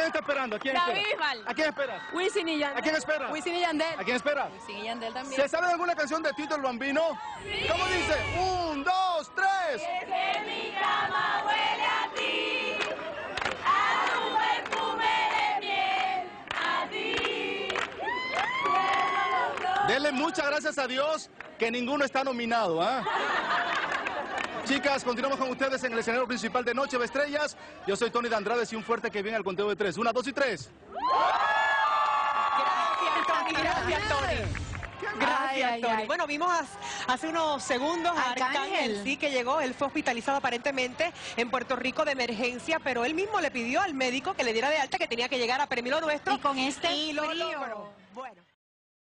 está esperando? ¿A quién espera? David Bisbal. ¿A quién esperas? Wisin y Yandel. ¿A quién espera? Wisin y Yandel. ¿A quién espera? Wisin y Yandel también. ¿Se sabe de alguna canción de Tito el Bambino? Sí. ¿Cómo dice? 1, 2, 3. Es que mi cama huele a ti, a tu perfume de miel, a ti. Denle muchas gracias a Dios que ninguno está nominado, ¿ah? Chicas, continuamos con ustedes en el escenario principal de Noche de Estrellas. Yo soy Tony de Andrade y un fuerte que viene al conteo de 3. 1, 2 y 3. Gracias, Tony. Gracias, Tony. Gracias, Tony. Bueno, vimos hace unos segundos a Arcángel, sí, que llegó. Él fue hospitalizado aparentemente en Puerto Rico de emergencia, pero él mismo le pidió al médico que le diera de alta, que tenía que llegar a Premio Lo Nuestro. Y con este y lo frío. logró. Bueno.